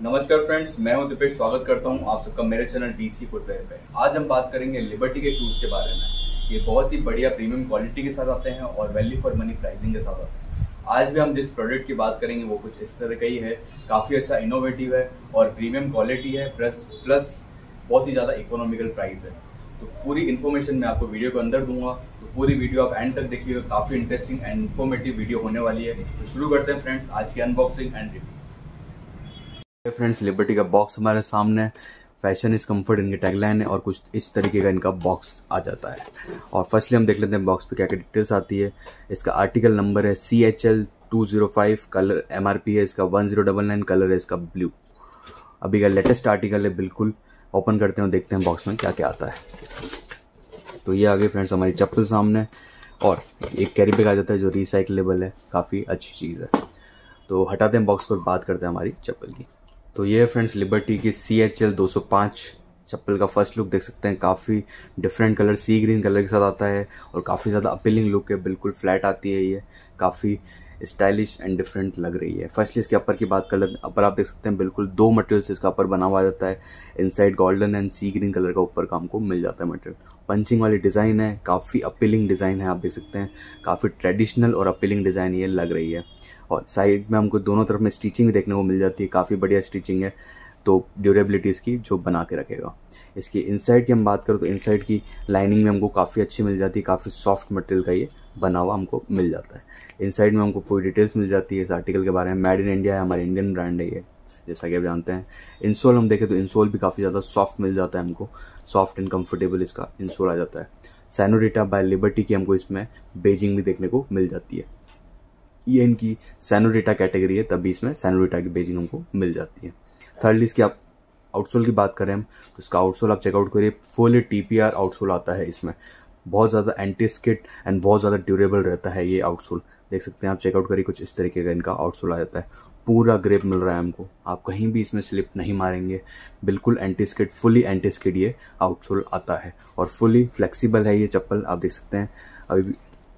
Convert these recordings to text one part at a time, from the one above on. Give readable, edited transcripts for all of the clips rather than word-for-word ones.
नमस्कार फ्रेंड्स, मैं हूं दीपेश। स्वागत करता हूं आप सबका मेरे चैनल डीसी फुटवेयर पे। आज हम बात करेंगे लिबर्टी के शूज़ के बारे में। ये बहुत ही बढ़िया प्रीमियम क्वालिटी के साथ आते हैं और वैल्यू फॉर मनी प्राइसिंग के साथ आते हैं। आज भी हम जिस प्रोडक्ट की बात करेंगे वो कुछ इस तरह का ही है। काफ़ी अच्छा इनोवेटिव है और प्रीमियम क्वालिटी है, प्लस बहुत ही ज़्यादा इकोनॉमिकल प्राइस है। तो पूरी इन्फॉर्मेशन मैं आपको वीडियो के अंदर दूंगा, तो पूरी वीडियो आप एंड तक देखिएगा। काफ़ी इंटरेस्टिंग एंड इन्फॉर्मेटिव वीडियो होने वाली है। तो शुरू करते हैं फ्रेंड्स आज की unboxing and review. Friends, Liberty का बॉक्स हमारे सामने, फैशन इज कंफर्ट इनकी टैगलाइन है और कुछ इस तरीके का इनका बॉक्स आ जाता है। और फर्स्टली हम देख लेते हैं बॉक्स पे क्या क्या डिटेल्स आती है। इसका आर्टिकल नंबर है CHL205, कलर MRP है इसका 1099, कलर है इसका ब्लू। अभी का लेटेस्ट आर्टिकल है, बिल्कुल ओपन करते हैं और देखते हैं बॉक्स में क्या क्या आता है। तो ये आ गई फ्रेंड्स हमारी चप्पल सामने, और एक कैरी बैग आ जाता है जो रिसाइकलेबल है, काफ़ी अच्छी चीज़ है। तो हटाते हैं बॉक्स को और बात करते हैं हमारी चप्पल की। तो ये है फ्रेंड्स लिबर्टी की CHL205 चप्पल का फर्स्ट लुक। देख सकते हैं काफ़ी different colour, sea green colour के साथ आता है और काफ़ी ज़्यादा अपीलिंग लुक है। बिल्कुल फ्लैट आती है, ये काफ़ी स्टाइलिश एंड डिफरेंट लग रही है। फर्स्टली इसके अपर की बात कर लेते हैं। अपर आप देख सकते हैं बिल्कुल दो मटेरियल से इसका अपर बना हुआ जाता है। Inside golden and sea green colour का ऊपर का हमको मिल जाता है मटेरियल। पंचिंग वाली डिज़ाइन है, काफ़ी अपीलिंग डिज़ाइन है। आप देख सकते हैं काफ़ी ट्रेडिशनल और अपीलिंग डिज़ाइन ये लग रही है। और साइड में हमको दोनों तरफ में स्टिचिंग भी देखने को मिल जाती है, काफ़ी बढ़िया स्टिचिंग है। तो ड्यूरेबिलिटी इसकी जो बना के रखेगा। इसकी इनसाइड की हम बात करें तो इनसाइड की लाइनिंग में हमको काफ़ी अच्छी मिल जाती है, काफ़ी सॉफ्ट मटेरियल का ये बना हुआ हमको मिल जाता है। इनसाइड में हमको पूरी डिटेल्स मिल जाती है इस आर्टिकल के बारे में। मेड इन इंडिया है, हमारे इंडियन ब्रांड है ये, जैसा कि आप जानते हैं। इंसोल हम देखें तो इंसोल भी काफ़ी ज़्यादा सॉफ्ट मिल जाता है हमको, सॉफ्ट एंड कंफर्टेबल इसका इंसोल आ जाता है। सैनोरिटा बाय लिबर्टी की हमको इसमें बेजिंग भी देखने को मिल जाती है। ये इनकी सैनोरिटा कैटेगरी है, तभी इसमें सैनोरिटा की बेजिंग हमको मिल जाती है। थर्डली इसकी आप आउटसोल की बात करें हम तो इसका आउटसोल आप चेकआउट करिए, फुल TPR आउटसोल आता है इसमें। बहुत ज़्यादा एंटी स्किड एंड बहुत ज़्यादा ड्यूरेबल रहता है ये आउटसोल। देख सकते हैं आप, चेकआउट करिए, कुछ इस तरीके का इनका आउटसोल आ जाता है। पूरा ग्रिप मिल रहा है हमको, आप कहीं भी इसमें स्लिप नहीं मारेंगे। बिल्कुल anti skid, fully anti skid ये आउटसोल आता है और फुली फ्लेक्सिबल है ये चप्पल। आप देख सकते हैं अभी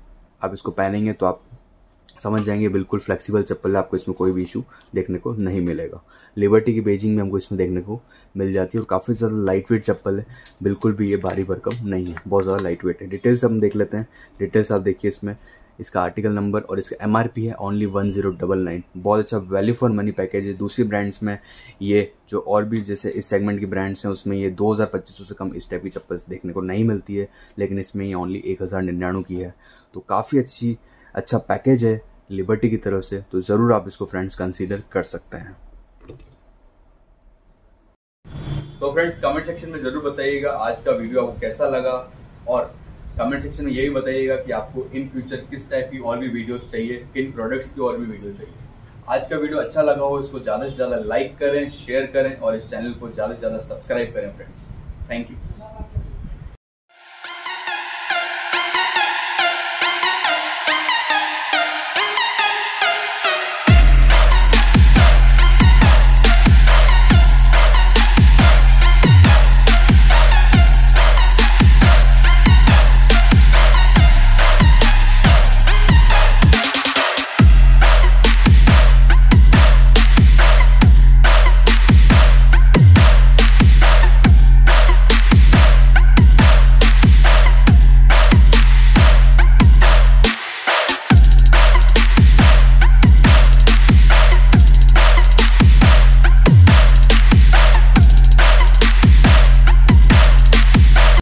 आप इसको पहनेंगे तो आप समझ जाएंगे बिल्कुल फ्लेक्सिबल चप्पल है, आपको इसमें कोई भी इशू देखने को नहीं मिलेगा। लिबर्टी की बेजिंग में हमको इसमें देखने को मिल जाती है और काफ़ी ज़्यादा लाइट वेट चप्पल है, बिल्कुल भी ये भारी भरकम नहीं है, बहुत ज़्यादा लाइट वेट है। डिटेल्स हम देख लेते हैं। डिटेल्स आप देखिए इसमें, इसका आर्टिकल नंबर और इसका MRP है ओनली 1099। बहुत अच्छा वैल्यू फॉर मनी पैकेज है। दूसरी ब्रांड्स में ये जो और भी जैसे इस सेगमेंट की ब्रांड्स हैं उसमें ये 2000-2500 से कम इस टाइप की चप्पल्स देखने को नहीं मिलती है, लेकिन इसमें ये ओनली 1099 की है। तो काफ़ी अच्छा पैकेज है लिबर्टी की तरफ से, तो ज़रूर आप इसको फ्रेंड्स कंसीडर कर सकते हैं। तो फ्रेंड्स कमेंट सेक्शन में ज़रूर बताइएगा आज का वीडियो आपको कैसा लगा, और कमेंट सेक्शन में यही बताइएगा कि आपको इन फ्यूचर किस टाइप की और भी वीडियोस चाहिए, किन प्रोडक्ट्स की और भी वीडियो चाहिए। आज का वीडियो अच्छा लगा हो इसको ज़्यादा से ज़्यादा लाइक करें, शेयर करें और इस चैनल को ज़्यादा से ज़्यादा सब्सक्राइब करें फ्रेंड्स। Thank you.